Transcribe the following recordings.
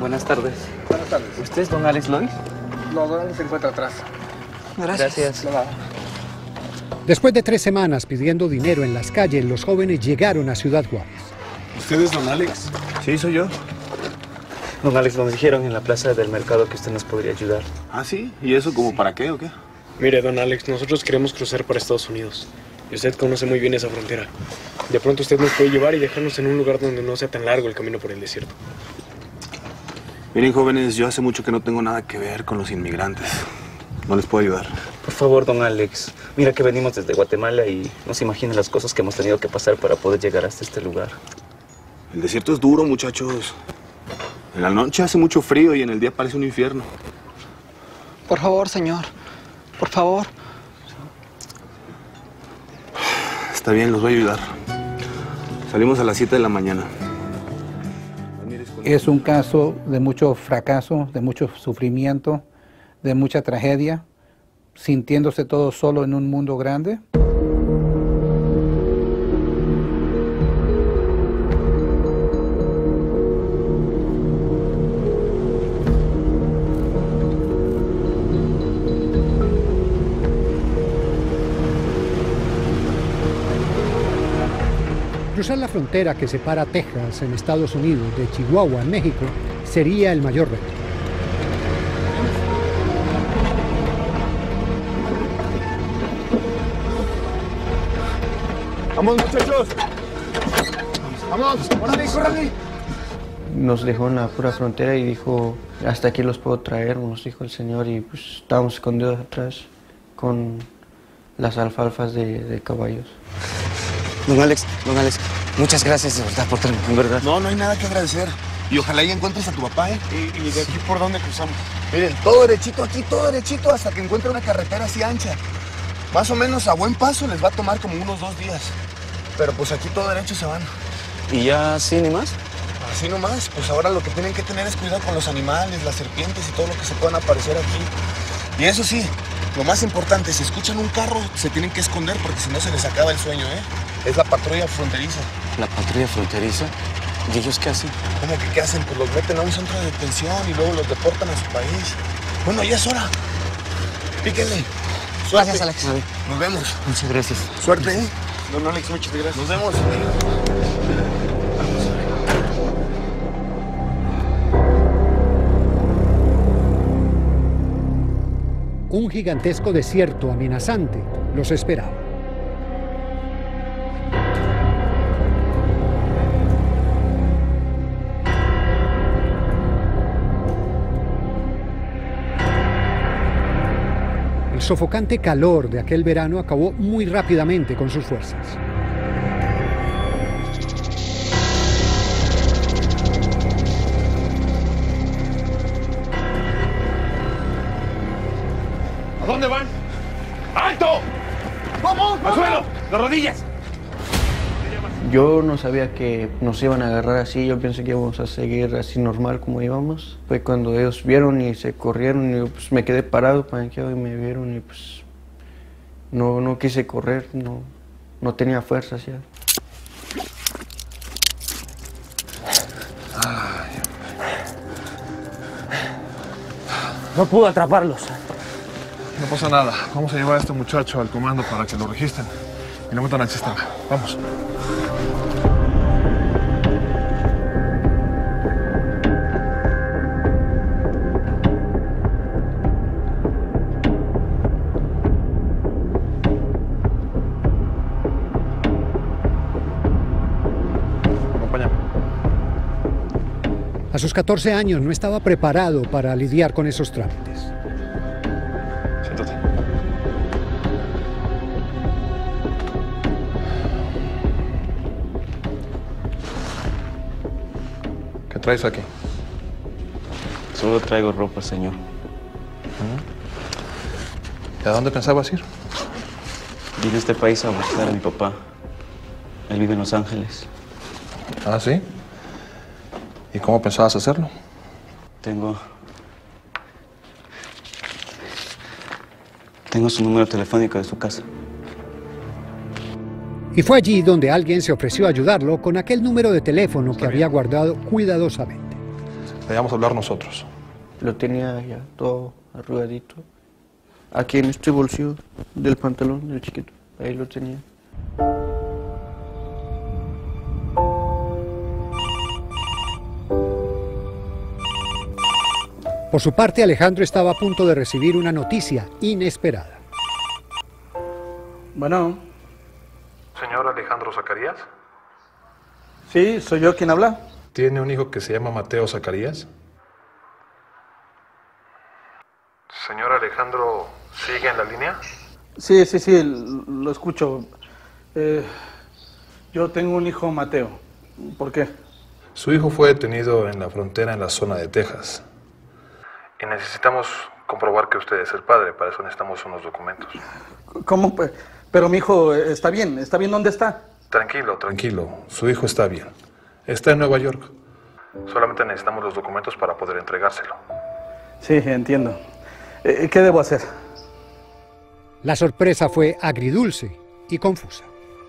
Buenas tardes. Buenas tardes. ¿Usted es don Alex Lois? No, don Alex se encuentra atrás. Gracias. Después de 3 semanas pidiendo dinero en las calles, los jóvenes llegaron a Ciudad Juárez. ¿Usted es don Alex? Sí, soy yo. Don Alex, nos dijeron en la plaza del mercado que usted nos podría ayudar. ¿Ah, sí? ¿Y eso como para qué o qué? Mire, don Alex, nosotros queremos cruzar para Estados Unidos. Y usted conoce muy bien esa frontera. De pronto usted nos puede llevar y dejarnos en un lugar donde no sea tan largo el camino por el desierto. Miren, jóvenes, yo hace mucho que no tengo nada que ver con los inmigrantes. No les puedo ayudar. Por favor, don Alex. Mira que venimos desde Guatemala y no se imaginen las cosas que hemos tenido que pasar para poder llegar hasta este lugar. El desierto es duro, muchachos. En la noche hace mucho frío y en el día parece un infierno. Por favor, señor. Por favor. Está bien, los voy a ayudar. Salimos a las 7 de la mañana. Es un caso de mucho fracaso, de mucho sufrimiento, de mucha tragedia, sintiéndose todo solo en un mundo grande. Cruzar la frontera que separa Texas en Estados Unidos de Chihuahua en México sería el mayor reto. ¡Vamos, muchachos! ¡Vamos! ¡Órale, córrale! Nos dejó en la pura frontera y dijo, hasta aquí los puedo traer, nos dijo el señor, y pues estábamos escondidos atrás con las alfalfas de caballos. Don Alex, muchas gracias de verdad por traerme, en verdad. No, no hay nada que agradecer. Y ojalá ya encuentres a tu papá, ¿eh? ¿Y de aquí por dónde cruzamos? Miren, todo derechito aquí, todo derechito, hasta que encuentre una carretera así ancha. Más o menos a buen paso les va a tomar como unos 2 días. Pero pues aquí todo derecho se van. ¿Y ya sí, ni más? Así nomás, pues ahora lo que tienen que tener es cuidado con los animales, las serpientes y todo lo que se puedan aparecer aquí. Y eso sí, lo más importante, si escuchan un carro, se tienen que esconder porque si no se les acaba el sueño, ¿eh? Es la patrulla fronteriza. ¿La patrulla fronteriza? ¿Y ellos qué hacen? ¿Cómo que qué hacen? Pues los meten a un centro de detención y luego los deportan a su país. Bueno, ya es hora. Píquenle. Suerte. Gracias, Alex. Nos vemos. Muchas gracias. Suerte, ¿eh? Don Alex, muchas gracias. Nos vemos. Un gigantesco desierto amenazante los esperaba. El sofocante calor de aquel verano acabó muy rápidamente con sus fuerzas. ¿A dónde van? ¡Alto! ¡Vamos! ¡Al suelo! ¡Las rodillas! Yo no sabía que nos iban a agarrar así, yo pensé que íbamos a seguir así normal como íbamos. Fue cuando ellos vieron y se corrieron y yo, pues, me quedé parado, palanqueado, y me vieron y pues no quise correr, no tenía fuerzas ya. No pude atraparlos. No pasa nada. Vamos a llevar a este muchacho al comando para que lo registren y lo metan al sistema. Vamos. Acompáñame. A sus 14 años no estaba preparado para lidiar con esos trámites. Siéntate. ¿Qué traes aquí? Solo traigo ropa, señor. ¿Y a dónde pensabas ir? Vine a este país a buscar a mi papá. Él vive en Los Ángeles. ¿Ah, sí? ¿Y cómo pensabas hacerlo? Tengo su número telefónico de su casa. Y fue allí donde alguien se ofreció a ayudarlo con aquel número de teléfono que había guardado cuidadosamente. vayamos a hablar nosotros. Lo tenía ya todo arrugadito. Aquí en este bolsillo del pantalón del chiquito. Ahí lo tenía. Por su parte, Alejandro estaba a punto de recibir una noticia inesperada. Bueno. ¿Señor Alejandro Zacarías? Sí, soy yo quien habla. ¿Tiene un hijo que se llama Mateo Zacarías? ¿Señor Alejandro sigue en la línea? Sí, lo escucho. Yo tengo un hijo, Mateo. ¿Por qué? Su hijo fue detenido en la frontera en la zona de Texas. Y necesitamos comprobar que usted es el padre. Para eso necesitamos unos documentos. ¿Cómo? Pero mi hijo está bien. ¿Está bien dónde está? Tranquilo. Su hijo está bien. Está en Nueva York. Solamente necesitamos los documentos para poder entregárselo. Sí, entiendo. ¿Qué debo hacer? La sorpresa fue agridulce y confusa.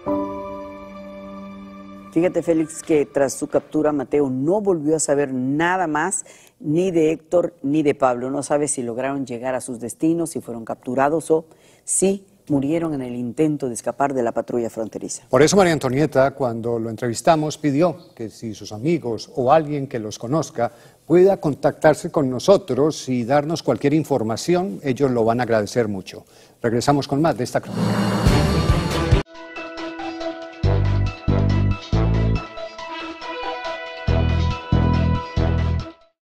Fíjate, Félix, que tras su captura, Mateo no volvió a saber nada más ni de Héctor ni de Pablo. No sabe si lograron llegar a sus destinos, si fueron capturados o si murieron en el intento de escapar de la patrulla fronteriza. Por eso María Antonieta, cuando lo entrevistamos, pidió que si sus amigos o alguien que los conozca pueda contactarse con nosotros y darnos cualquier información, ellos lo van a agradecer mucho. Regresamos con más de esta crónica.